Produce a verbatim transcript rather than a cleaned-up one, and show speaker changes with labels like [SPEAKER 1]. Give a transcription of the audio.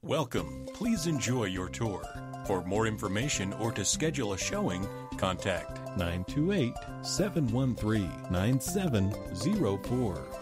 [SPEAKER 1] Welcome. Please enjoy your tour. For more information or to schedule a showing, contact
[SPEAKER 2] nine two eight, seven one three, nine seven zero four.